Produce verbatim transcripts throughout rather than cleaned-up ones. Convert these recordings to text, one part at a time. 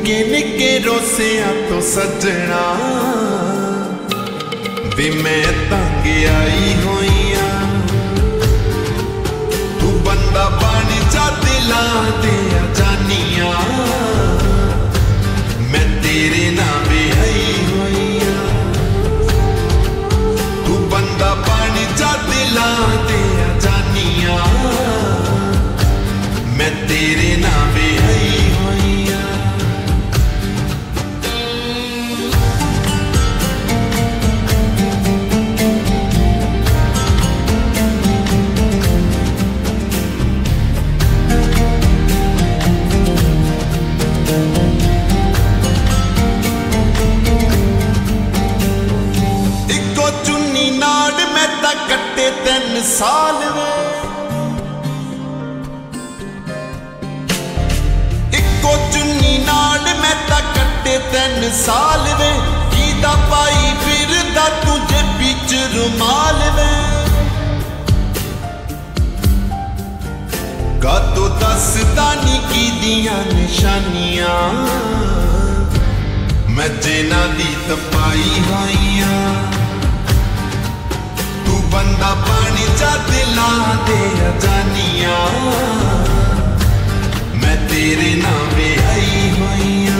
निके निके रोसिया तो सजना वे मैं तंग आई होइया। तू बंदा बन जा दिलां दे जानिया मैं तेरे नाम आई होइया। तू बंदा बन जा दिलां दे जानिया मैं तेरे नाम आई होइया। इको चुन्नी नाड़ मैं ता कट्टे तीन साल वे। इको चुन्नी नाड़ मैं ता कट्टे तीन साल वे। कीदा पाई फिरदा तुझे बिच रुमाल वे। का तो दसदा नी की दियां निशानियां मैं जिना दी तपाई होइया। तू बंदा बन जा दिलां दे जानिया मैं तेरे नाम आई होइया।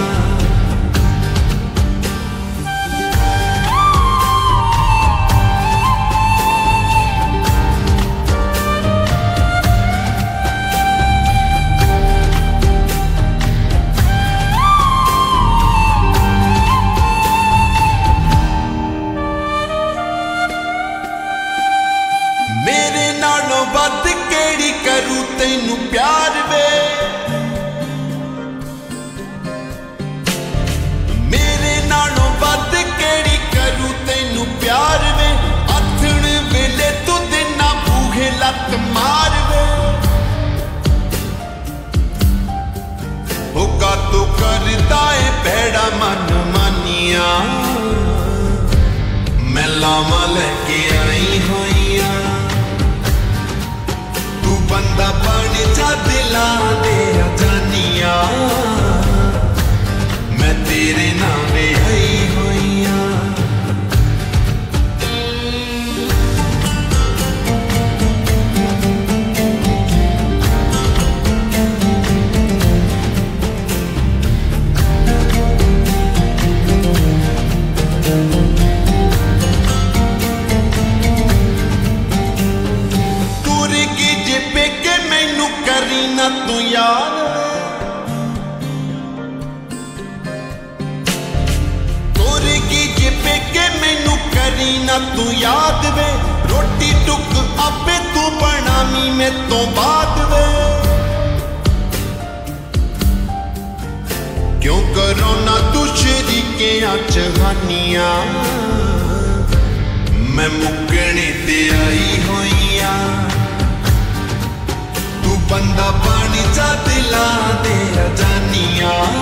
मेरे नालों बद केड़ी करूं तैनू प्यार वे। मेरे नालों बद केड़ी करूं तैनू प्यार वे। अथण वेले तू दिना बूहे लत मार वे। होगा तो करदा है भैड़ा मन मानिया मैं लावा लेके आई होइया। तू बंदा बन जा दिलां दे जानिया मैं तेरे नाम आई होइया। ना तू याद तोरे की जिपे के मैनू करी ना तू याद वे। रोटी टुक आपे तू बनामी में तो बाद वे। क्यों करो ना तू शरीके चहानिया मैं मुकने ते आई होइया। तू बंदा बन जा दिलां दे जानिया